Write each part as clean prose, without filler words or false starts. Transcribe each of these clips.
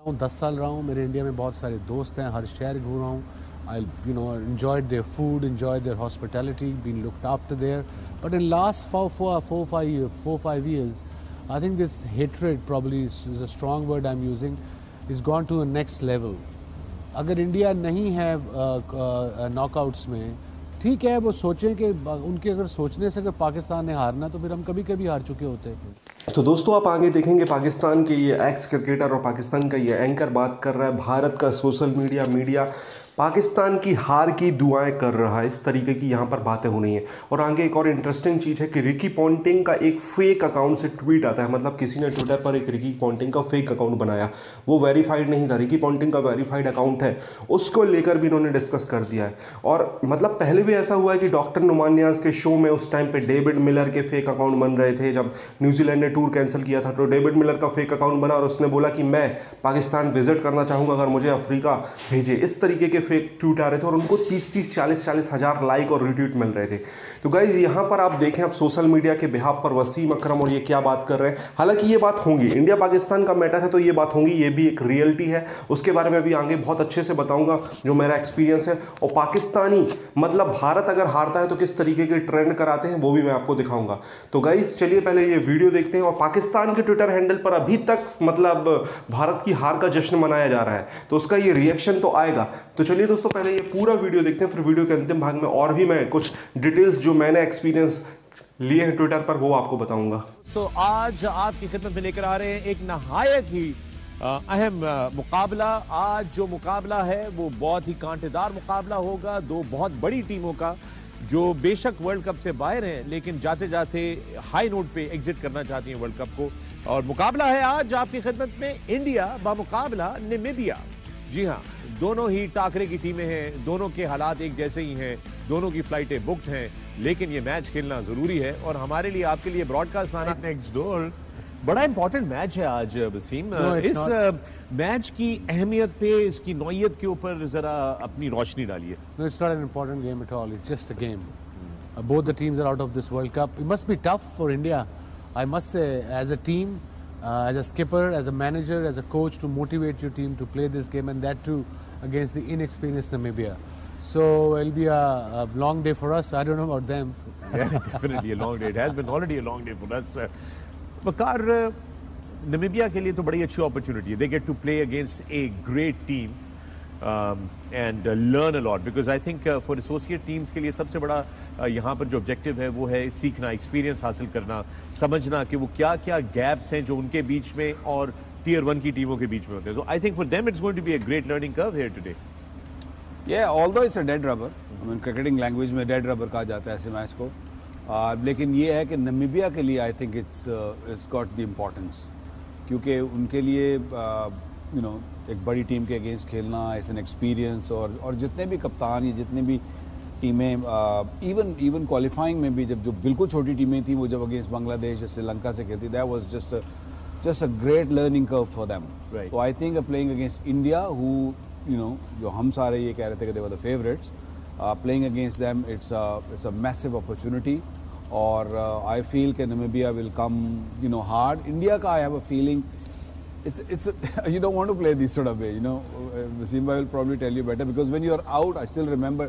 10 साल रहा हूँ, मेरे इंडिया में बहुत सारे दोस्त हैं, हर शहर घूम रहा हूँ. I enjoyed their food, enjoyed their hospitality, been looked after there. But in last 4-5 years, I think this hatred probably is a strong word I'm using, is gone to the next level. अगर India नहीं है knockouts में, ठीक है, वो सोचें कि उनके अगर सोचने से अगर पाकिस्तान ने हारना तो फिर हम कभी कभी हार चुके होते हैं. तो दोस्तों आप आगे देखेंगे पाकिस्तान के ये एक्स क्रिकेटर और पाकिस्तान का ये एंकर बात कर रहा है, भारत का सोशल मीडिया पाकिस्तान की हार की दुआएं कर रहा है, इस तरीके की यहाँ पर बातें हो रही हैं. और आगे एक और इंटरेस्टिंग चीज़ है कि रिकी पॉन्टिंग का एक फेक अकाउंट से ट्वीट आता है, मतलब किसी ने ट्विटर पर एक रिकी पॉन्टिंग का फेक अकाउंट बनाया, वो वेरीफाइड नहीं था. रिकी पॉन्टिंग का वेरीफाइड अकाउंट है, उसको लेकर भी इन्होंने डिस्कस कर दिया है. और मतलब पहले भी ऐसा हुआ है कि डॉक्टर नुमान नियाज़ के शो में उस टाइम पर डेविड मिलर के फेक अकाउंट बन रहे थे. जब न्यूजीलैंड ने टूर कैंसिल किया था तो डेविड मिलर का फेक अकाउंट बना और उसने बोला कि मैं पाकिस्तान विजिट करना चाहूँगा, अगर मुझे अफ्रीका भेजे. इस तरीके के फेक ट्वीट आ रहे थे और उनको 30-30, 40-40 हज़ार लाइक और रिट्वीट मिल रहे थे. तो गाइज यहाँ पर आप देखें, आप सोशल मीडिया के बिहाफ पर वसीम अकरम और ये क्या बात कर रहे हैं. हालांकि ये बात होंगी, इंडिया पाकिस्तान का मैटर है तो ये बात होंगी, ये भी एक रियलिटी है. उसके बारे में अभी आगे बहुत अच्छे से बताऊंगा जो मेरा एक्सपीरियंस है. और पाकिस्तानी मतलब भारत अगर हारता है तो किस तरीके के ट्रेंड कराते हैं वो भी मैं आपको दिखाऊंगा. तो गाइज चलिए पहले ये वीडियो देखते हैं. और पाकिस्तान के ट्विटर हैंडल पर अभी तक मतलब भारत की हार का जश्न मनाया जा रहा है, तो उसका ये रिएक्शन तो आएगा. तो चलिए दोस्तों पहले ये पूरा वीडियो देखते हैं, फिर वीडियो के अंतिम भाग में और भी मैं कुछ डिटेल्स जो मैंने एक्सपीरियंस लिए हैं ट्विटर पर वो आपको बताऊंगा. तो आज आपकी खिदमत में लेकर आ रहे हैं एक नहायत ही अहम मुकाबला. आज जो मुकाबला है वो बहुत ही कांटेदार मुकाबला होगा दो बहुत बड़ी टीमों का, जो बेशक वर्ल्ड कप से बाहर हैं लेकिन जाते जाते हाई नोट पे एग्जिट करना चाहती हैं वर्ल्ड कप को. और मुकाबला है आज आपकी खिदमत में इंडिया बामुकाबला नामीबिया. जी हाँ, दोनों ही टाकरे की टीमें हैं, दोनों के हालात एक जैसे ही हैं, दोनों की फ्लाइटें बुक्ड हैं, लेकिन ये मैच खेलना जरूरी है. और हमारे लिए आपके लिए ब्रॉडकास्ट आना नेक्स्ट डोर बड़ा इंपॉर्टेंट मैच है आज वसीम. इस मैच की अहमियत पे, इसकी नौयत के ऊपर जरा अपनी रोशनी डालिए. No, it's not an important game at all. It's just a game. Both the teams are out of this World Cup. It must be tough for India, I must say, as a team, as a skipper, as a manager, as a coach, to motivate your team to play this game, and that too against the inexperienced Namibia. So it'll be a long day for us. I don't know about them. Yeah, definitely a long day. It has been already a long day for us. Waqar, Namibia के लिए तो बड़ी अच्छी opportunity है. They get to play against a great team and learn a lot, because I think for associate teams के लिए सबसे बड़ा यहाँ पर जो ऑब्जेक्टिव है वो है सीखना, एक्सपीरियंस हासिल करना, समझना कि वो क्या क्या गैप्स हैं जो उनके बीच में और टियर 1 की टीमों के बीच में होते हैं. So I think for them it's going to be a great learning curve here today. Yeah, although it's a dead rubber, I mean cricketing language में dead rubber कहा जाता है ऐसे मैच को. लेकिन ये है कि नमीबिया के लिए I think it's got the importance, क्योंकि उनके लिए एक बड़ी टीम के अगेंस्ट खेलना इज एन एक्सपीरियंस. और जितने भी कप्तान या जितने भी टीमें इवन क्वालिफाइंग में भी जब जो छोटी टीमें थी वो जब अगेंस्ट बांग्लादेश या श्रीलंका से खेलती, that was just a great learning curve for them. तो I think playing against India who जो हम सारे ये कह रहे थे कि they were the favourites, playing against them it's a massive opportunity. Or I feel that Namibia will come hard. India ka I have a feeling it's you don't want to play this sort of way, Simba will probably tell you better, because when you're out, I still remember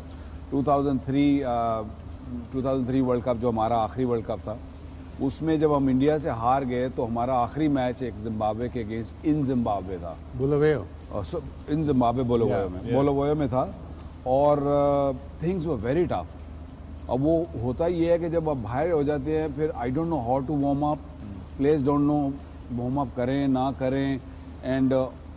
2003 world cup जो हमारा आखिरी world cup था, उसमें जब हम India से हार गए तो हमारा आखिरी मैच एक जिम्बाब्वे के अगेंस्ट इन जिम्बाब्वे था, इन जिम्बाब्वे बोलोवयो में था. और थिंग्स वर वेरी टफ. अब वो होता ये है कि जब आप बाहर हो जाते हैं फिर I don't know how to warm up, players don't know warm up करें ना करें. एंड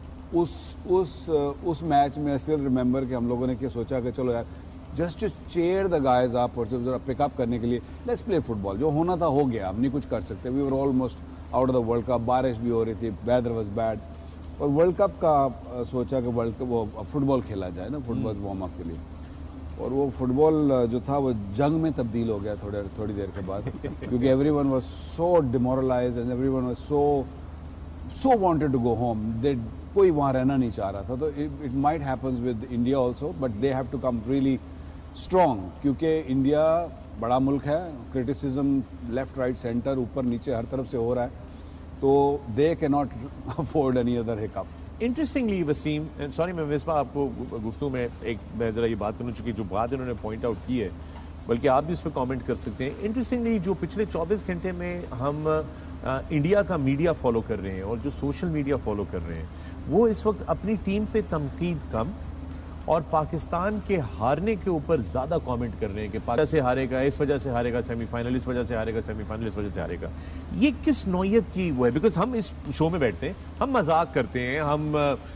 उस मैच में आई स्टिल रिमेंबर कि हम लोगों ने क्या सोचा कि चलो यार just to cheer the guys up और जरा पिकअप करने के लिए लेट्स प्ले फुटबॉल. जो होना था हो गया, हम नहीं कुछ कर सकते. We were almost out of the world cup, बारिश भी हो रही थी, वेदर वाज बैड. और वर्ल्ड कप का सोचा कि वर्ल्ड कप वो फुटबॉल खेला जाए ना, फुटबॉल वार्म अप के लिए. और वो फुटबॉल जो था वो जंग में तब्दील हो गया थोड़ी देर के बाद, क्योंकि everyone was so demoralised and everyone was so wanted to go home. They कोई वहाँ रहना नहीं चाह रहा था. तो it might happens with India also, but they have to come really strong, क्योंकि इंडिया बड़ा मुल्क है, क्रिटिसिज्म लेफ्ट राइट सेंटर ऊपर नीचे हर तरफ से हो रहा है, तो they can not afford any other hiccup. Interestingly Wasim, sorry मैं मिसबा आपको गुफ्तगू में मैं ज़रा ये बात करना, चूँकि जो बात इन्होंने पॉइंट आउट की है, बल्कि आप भी उस पर कॉमेंट कर सकते हैं। इंटरेस्टिंगली जो पिछले 24 घंटे में हम इंडिया का मीडिया फॉलो कर रहे हैं और जो सोशल मीडिया फॉलो कर रहे हैं, वो इस वक्त अपनी टीम पे तनकीद कम और पाकिस्तान के हारने के ऊपर ज़्यादा कमेंट कर रहे हैं कि पाकिस्तान से हारेगा, इस वजह से हारेगा सेमीफाइनल, इस वजह से हारेगा सेमीफाइनल, इस वजह से हारेगा। ये किस नौयत की वो है? बिकॉज हम इस शो में बैठते हैं, हम मजाक करते हैं, हम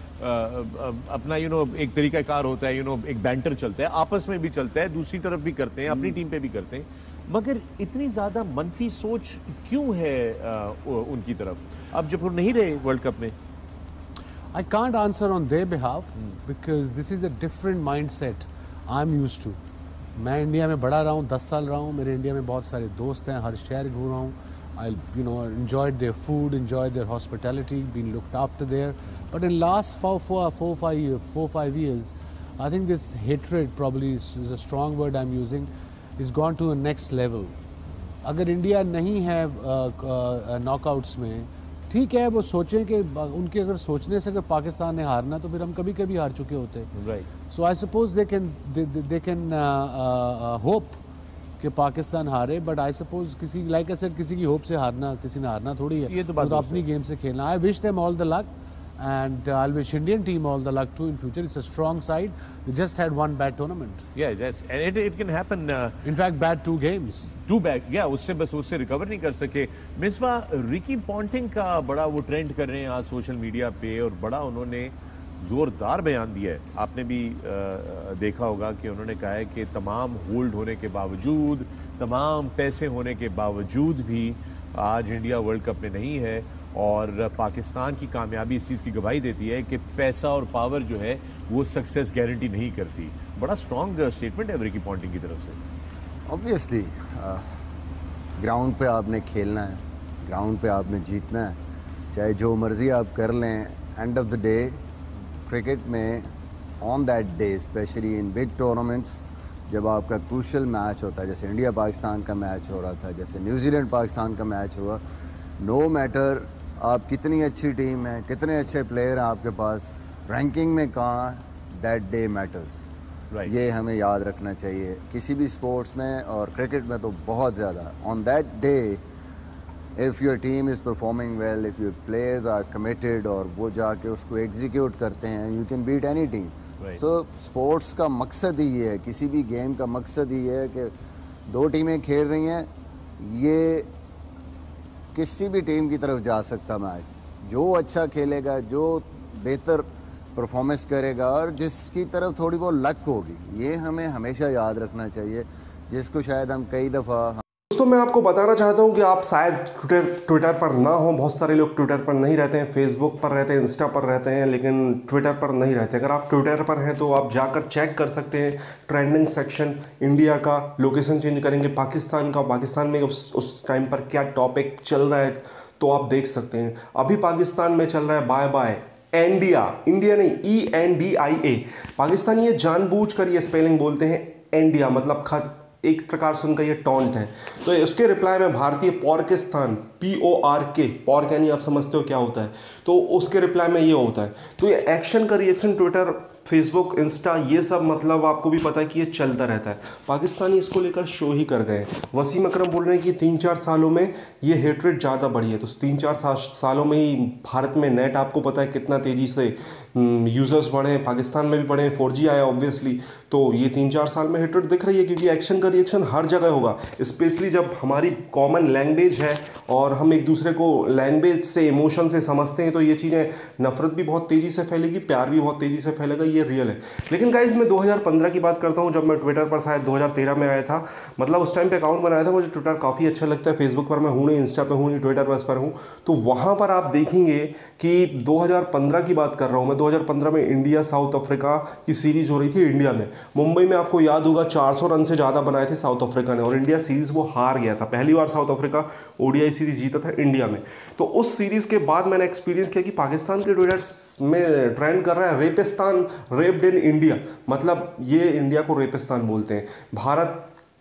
अपना एक तरीक़ाकार होता है, एक बैंटर चलता है, आपस में भी चलता है, दूसरी तरफ भी करते हैं, अपनी टीम पे भी करते हैं, मगर इतनी ज़्यादा मनफी सोच क्यों है उनकी तरफ अब जब वो नहीं रहे वर्ल्ड कप में? I can't answer on their behalf because this is a different mindset I'm used to. मैं इंडिया में बड़ा रहा हूँ, 10 साल रहा हूँ, मेरे इंडिया में बहुत सारे दोस्त हैं, हर शहर घूम रहा हूँ. I enjoyed their food, enjoyed their hospitality, been looked after there. But in last 4-5 years, I think this hatred probably is a strong word I'm using, is gone to the next level. अगर India नहीं है knockouts में, ठीक है, वो सोचें कि उनके अगर सोचने से अगर पाकिस्तान ने हारना तो फिर हम कभी कभी हार चुके होते हैं. Right. So I suppose they can hope कि पाकिस्तान हारे, बट आई सपोज किसी लाइक आई सेड किसी की होप से हारना, किसी ने हारना थोड़ी है. ये तो बात अपनी गेम से खेलना. I wish them all the luck and I'll wish Indian team all the luck too in future. It's a strong side. They just had one bad tournament. Yeah, yes, and it can happen. In fact, bad 2 games. 2 bad. Yeah, उससे recover नहीं कर सके. Misbah, Ricky Ponting का बड़ा वो trend कर रहे हैं आज सोशल मीडिया पे और बड़ा उन्होंने ज़ोरदार बयान दिया है. आपने भी देखा होगा कि उन्होंने कहा है कि तमाम होल्ड होने के बावजूद, तमाम पैसे होने के बावजूद भी आज इंडिया वर्ल्ड कप में नहीं है और पाकिस्तान की कामयाबी इस चीज़ की गवाही देती है कि पैसा और पावर जो है वो सक्सेस गारंटी नहीं करती. बड़ा स्ट्रॉन्ग स्टेटमेंट है रिकी पॉन्टिंग की तरफ से. ऑब्वियसली ग्राउंड पे आपने खेलना है, ग्राउंड पे आपने जीतना है, चाहे जो मर्ज़ी आप कर लें. End of the day cricket में on that day, specially in big tournaments, जब आपका क्रूशल मैच होता है, जैसे इंडिया पाकिस्तान का मैच हो रहा था, जैसे न्यूजीलैंड पाकिस्तान का मैच हुआ, नो मैटर आप कितनी अच्छी टीम है, कितने अच्छे प्लेयर हैं आपके पास, रैंकिंग में कहाँ, दैट डे मैटर्स. ये हमें याद रखना चाहिए किसी भी स्पोर्ट्स में और क्रिकेट में तो बहुत ज़्यादा. On that day if your team is performing well, if your players are committed और वो जाके उसको एग्जीक्यूट करते हैं, you can beat any team. So sports का मकसद ही ये है, किसी भी गेम का मकसद ही है कि 2 टीमें खेल रही हैं, ये किसी भी टीम की तरफ जा सकता मैच. जो अच्छा खेलेगा, जो बेहतर परफॉर्मेंस करेगा और जिसकी तरफ थोड़ी बहुत लक होगी, ये हमें हमेशा याद रखना चाहिए, जिसको शायद हम कई दफ़ा. दोस्तों, मैं आपको बताना चाहता हूं कि आप शायद ट्विटर पर ना हो. बहुत सारे लोग ट्विटर पर नहीं रहते हैं, फेसबुक पर रहते हैं, इंस्टा पर रहते हैं, लेकिन ट्विटर पर नहीं रहते. अगर आप ट्विटर पर हैं तो आप जाकर चेक कर सकते हैं ट्रेंडिंग सेक्शन इंडिया का. लोकेशन चेंज करेंगे पाकिस्तान का, पाकिस्तान में उस टाइम पर क्या टॉपिक चल रहा है तो आप देख सकते हैं. अभी पाकिस्तान में चल रहा है बाय बाय इंडिया. इंडिया नहीं, ENDIA. पाकिस्तानी ये जानबूझकर ये स्पेलिंग बोलते हैं इंडिया, मतलब खत, एक प्रकार से उनका ये टॉन्ट है. तो उसके रिप्लाई में भारतीय पाकिस्तान, PORK, पॉर्क यानी आप समझते हो क्या होता है, तो उसके रिप्लाई में ये होता है. तो ये एक्शन का रिएक्शन ट्विटर, फेसबुक, इंस्टा, ये सब मतलब आपको भी पता है कि ये चलता रहता है. पाकिस्तानी इसको लेकर शो ही कर गए. वसीम अकरम बोल रहे हैं कि 3-4 सालों में ये हेट्रेड ज़्यादा बढ़ी है. तो 3-4 सालों में ही भारत में नेट आपको पता है कितना तेज़ी से यूज़र्स बढ़े हैं, पाकिस्तान में भी बढ़े हैं, 4G आया ऑब्वियसली. तो ये 3-4 साल में हेट्रेड दिख रही है क्योंकि एक्शन का रिएक्शन हर जगह होगा. स्पेशली जब हमारी कॉमन लैंग्वेज है और हम एक दूसरे को लैंग्वेज से, इमोशन से समझते हैं, तो ये चीज़ें, नफरत भी बहुत तेज़ी से फैलेगी, प्यार भी बहुत तेज़ी से फैलेगा. ये रियल है. लेकिन गाइज मैं 2015 की बात करता हूँ, जब मैं ट्विटर पर शायद 2013 में आया था. मतलब उस टाइम पे अकाउंट बनाया था. मुझे ट्विटर काफ़ी अच्छा लगता है. फेसबुक पर मैं हूँ नहीं, इंस्टा पे हूँ नहीं, ट्विटर पर हूँ. तो वहाँ पर आप देखेंगे कि 2015 की बात कर रहा हूँ मैं. 2015 में इंडिया साउथ अफ्रीका की सीरीज़ हो रही थी इंडिया में, मुंबई में. आपको याद होगा 400 रन से ज़्यादा बनाए थे साउथ अफ्रीका ने और इंडिया सीरीज़ वो हार गया था. पहली बार साउथ अफ्रीका ODI सीरीज़ जीता था इंडिया में. तो उस सीरीज़ के बाद मैंने एक्सपीरियंस किया कि पाकिस्तान के ट्विटर में ट्रेंड कर रहा है रेपिस्तान, रेप्ड इन इंडिया. मतलब ये इंडिया को रेपिस्तान बोलते हैं. भारत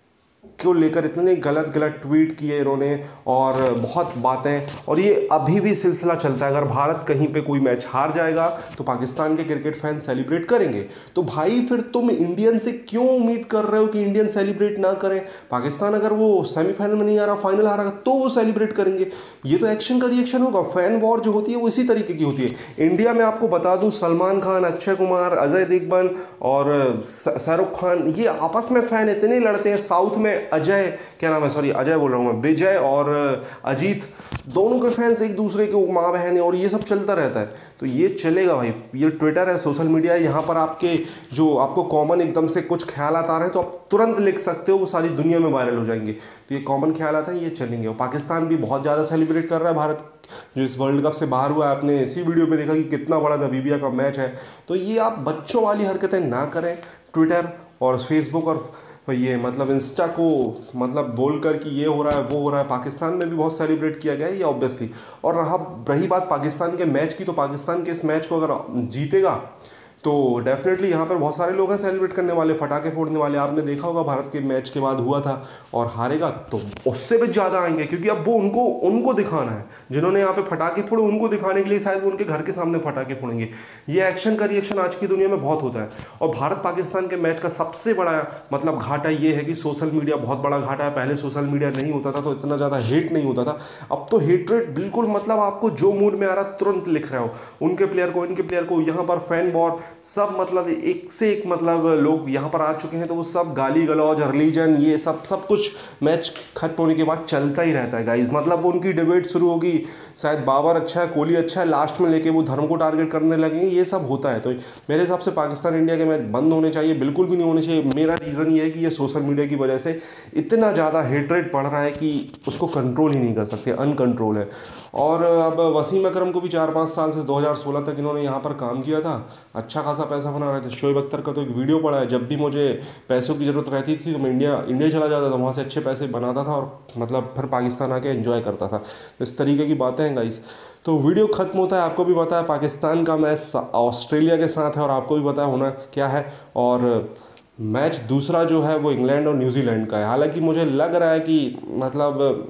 को लेकर इतने गलत गलत ट्वीट किए इन्होंने और बहुत बातें, और ये अभी भी सिलसिला चलता है। अगर भारत कहीं पे कोई मैच हार जाएगा तो पाकिस्तान के क्रिकेट फैन सेलिब्रेट करेंगे। तो भाई फिर तुम इंडियन से क्यों उम्मीद कर रहे हो कि इंडियन सेलिब्रेट ना करें? पाकिस्तान अगर वो सेमीफाइनल में नहीं आ रहा, फाइनल हारेगा तो वो सेलिब्रेट करेंगे। ये तो एक्शन का रिएक्शन होगा। फैन वॉर जो होती है वो इसी तरीके की होती है। इंडिया में आपको बता दूं, सलमान खान, अक्षय कुमार, अजय देवगन और शाहरुख खान, ये आपस में फैन इतने लड़ते हैं। साउथ में अजय, क्या नाम है, सॉरी अजय बोल रहा हूँ मैं, विजय और अजीत, दोनों के फैंस एक दूसरे के माँ बहन है, और ये सब चलता रहता है। तो ये चलेगा भाई। ये ट्विटर है, सोशल मीडिया है, यहाँ पर आपके जो आपको कॉमन एकदम से कुछ ख्याल आ रहे हैं तो आप तुरंत लिख सकते हो, वो सारी दुनिया में वायरल हो जाएंगे। तो ये कॉमन ख्याल आता है, ये चलेंगे। और पाकिस्तान भी बहुत ज़्यादा सेलिब्रेट कर रहा है भारत जो इस वर्ल्ड कप से बाहर हुआ है। आपने इसी वीडियो पे देखा कि कितना बड़ा नमीबिया का मैच है। तो ये आप बच्चों वाली हरकतें ना करें। ट्विटर और फेसबुक और ये मतलब इंस्टा को मतलब बोलकर कि ये हो रहा है वो हो रहा है। पाकिस्तान में भी बहुत सेलिब्रेट किया गया है ये ऑब्वियसली। और रही बात पाकिस्तान के मैच की, तो पाकिस्तान के इस मैच को अगर जीतेगा तो डेफिनेटली यहाँ पर बहुत सारे लोग हैं सेलिब्रेट करने वाले, फटाके फोड़ने वाले। आपने देखा होगा भारत के मैच के बाद हुआ था। और हारेगा तो उससे भी ज़्यादा आएंगे, क्योंकि अब वो उनको दिखाना है। जिन्होंने यहाँ पे फटाके फोड़े उनको दिखाने के लिए शायद वो उनके घर के सामने फटाके फोड़ेंगे। ये एक्शन का रिएक्शन आज की दुनिया में बहुत होता है। और भारत पाकिस्तान के मैच का सबसे बड़ा मतलब घाटा ये है कि सोशल मीडिया बहुत बड़ा घाटा है। पहले सोशल मीडिया नहीं होता था तो इतना ज़्यादा हेट नहीं होता था। अब तो हेटरेट बिल्कुल, मतलब आपको जो मूड में आ रहा तुरंत लिख रहे हो, उनके प्लेयर को, इनके प्लेयर को। यहाँ पर फैन वॉर सब, मतलब एक से एक मतलब लोग यहाँ पर आ चुके हैं। तो वो सब गाली गलौज, रिलीजन, ये सब कुछ मैच खत्म होने के बाद चलता ही रहता है गाइज। मतलब वो उनकी डिबेट शुरू होगी, शायद बाबर अच्छा है, कोहली अच्छा है, लास्ट में लेके वो धर्म को टारगेट करने लगेंगे। ये सब होता है। तो मेरे हिसाब से पाकिस्तान इंडिया के मैच बंद होने चाहिए, बिल्कुल भी नहीं होने चाहिए। मेरा रीज़न ये है कि ये सोशल मीडिया की वजह से इतना ज़्यादा हेटरेट बढ़ रहा है कि उसको कंट्रोल ही नहीं कर सकते, अनकंट्रोल है। और अब वसीम अकरम को भी 4-5 साल से 2016 तक इन्होंने यहाँ पर काम किया था, अच्छा खासा पैसा बना रहे थे। शोएब अख्तर का तो एक वीडियो पड़ा है, जब भी मुझे पैसों की ज़रूरत रहती थी तो मैं इंडिया चला जाता था, वहाँ से अच्छे पैसे बनाता था और मतलब फिर पाकिस्तान आके एंजॉय करता था। इस तरीके की बातें हैं गाइस। तो वीडियो खत्म होता है। आपको भी पता है पाकिस्तान का मैच ऑस्ट्रेलिया के साथ है, और आपको भी पता है होना क्या है। और मैच दूसरा जो है वो इंग्लैंड और न्यूजीलैंड का है। हालांकि मुझे लग रहा है कि मतलब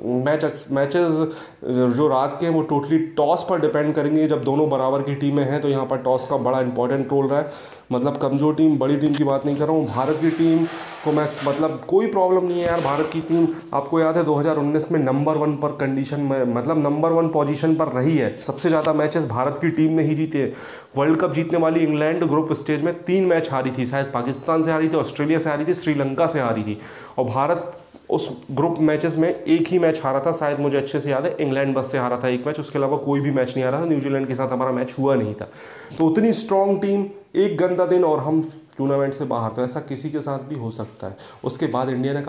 मैचेस जो रात के हैं वो टोटली टॉस पर डिपेंड करेंगे। जब दोनों बराबर की टीमें हैं तो यहाँ पर टॉस का बड़ा इंपॉर्टेंट रोल रहा है। मतलब कमज़ोर टीम, बड़ी टीम की बात नहीं कर रहा हूँ। भारत की टीम को मैं मतलब कोई प्रॉब्लम नहीं है यार। भारत की टीम आपको याद है 2019 में नंबर 1 पर कंडीशन में, मतलब नंबर 1 पोजीशन पर रही है। सबसे ज़्यादा मैचेस भारत की टीम ने ही जीते हैं। वर्ल्ड कप जीतने वाली इंग्लैंड ग्रुप स्टेज में 3 मैच हारी थी, शायद पाकिस्तान से हारी थी, ऑस्ट्रेलिया से हारी थी, श्रीलंका से हारी थी। और भारत उस ग्रुप मैचेस में एक ही मैच हारा था, शायद मुझे अच्छे से याद है, इंग्लैंड बस से हारा था एक मैच, उसके अलावा कोई भी मैच नहीं हारा था। न्यूजीलैंड के साथ हमारा मैच हुआ नहीं था। तो उतनी स्ट्रॉन्ग टीम, एक गंदा दिन और हम टूर्नामेंट से बाहर। तो ऐसा किसी के साथ भी हो सकता है। उसके बाद इंडिया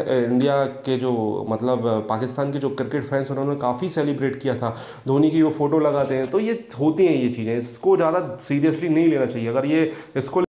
के जो मतलब पाकिस्तान के जो क्रिकेट फैंस उन्होंने काफ़ी सेलिब्रेट किया था, धोनी की वो फोटो लगाते हैं। तो ये होती हैं ये चीज़ें, इसको ज़्यादा सीरियसली नहीं लेना चाहिए। अगर ये इसको